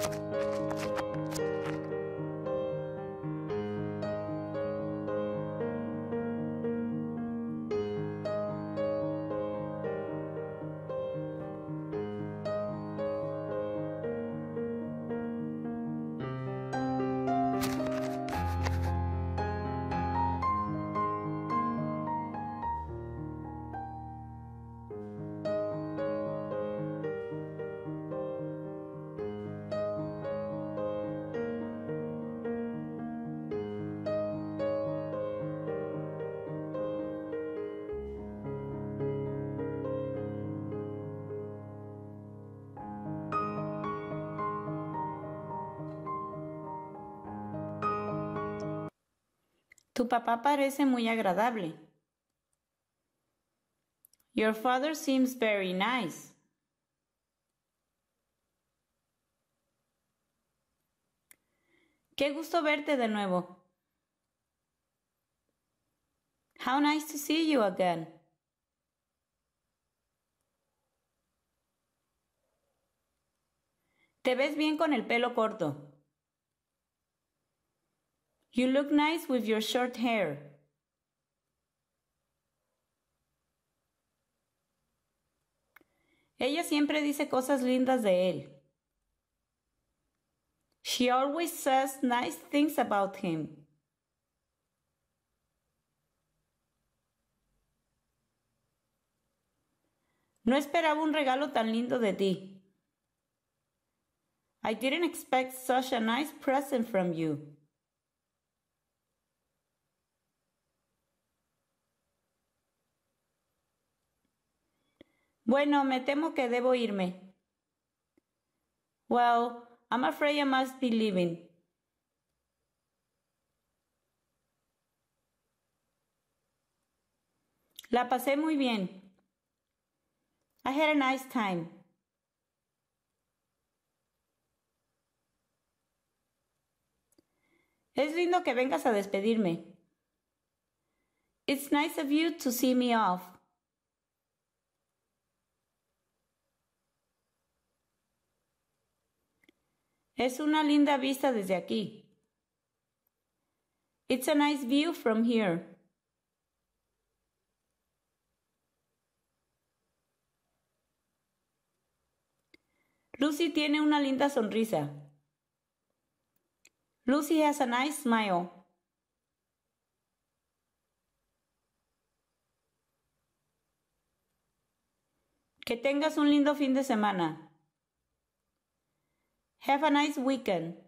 Tu papá parece muy agradable. Your father seems very nice. Qué gusto verte de nuevo. How nice to see you again. Te ves bien con el pelo corto. You look nice with your short hair. Ella siempre dice cosas lindas de él. She always says nice things about him. No esperaba un regalo tan lindo de ti. I didn't expect such a nice present from you. Bueno, me temo que debo irme. Well, I'm afraid I must be leaving. La pasé muy bien. I had a nice time. Es lindo que vengas a despedirme. It's nice of you to see me off. Es una linda vista desde aquí. It's a nice view from here. Lucy tiene una linda sonrisa. Lucy has a nice smile. Que tengas un lindo fin de semana. Have a nice weekend.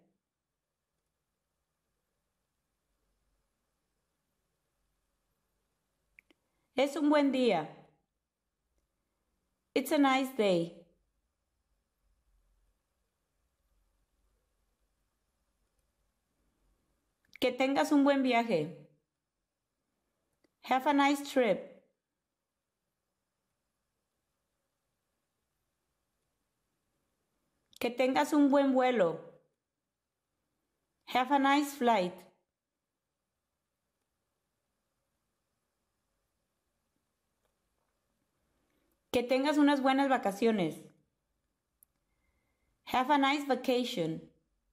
Es un buen día. It's a nice day. Que tengas un buen viaje. Have a nice trip. Que tengas un buen vuelo. Have a nice flight. Que tengas unas buenas vacaciones. Have a nice vacation.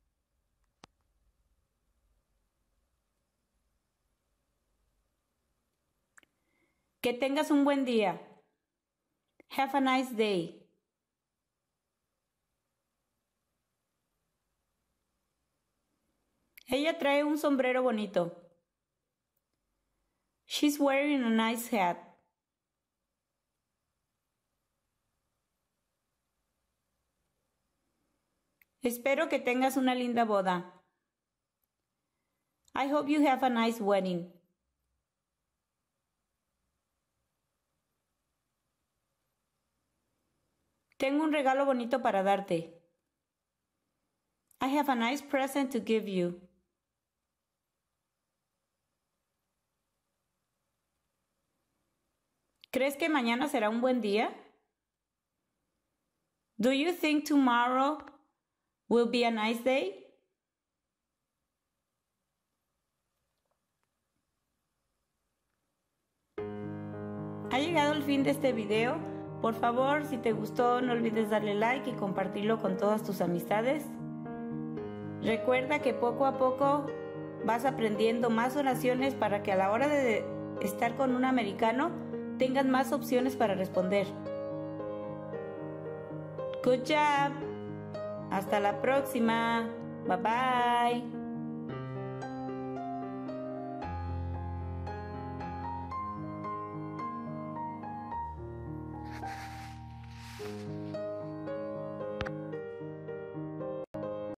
Que tengas un buen día. Have a nice day. Ella trae un sombrero bonito. She's wearing a nice hat. Espero que tengas una linda boda. I hope you have a nice wedding. Tengo un regalo bonito para darte. I have a nice present to give you. ¿Crees que mañana será un buen día? Do you think tomorrow will be a nice day? Ha llegado el fin de este video. Por favor, si te gustó, no olvides darle like y compartirlo con todas tus amistades. Recuerda que poco a poco vas aprendiendo más oraciones para que a la hora de estar con un americano tengas más opciones para responder. Good job. Hasta la próxima. Bye bye.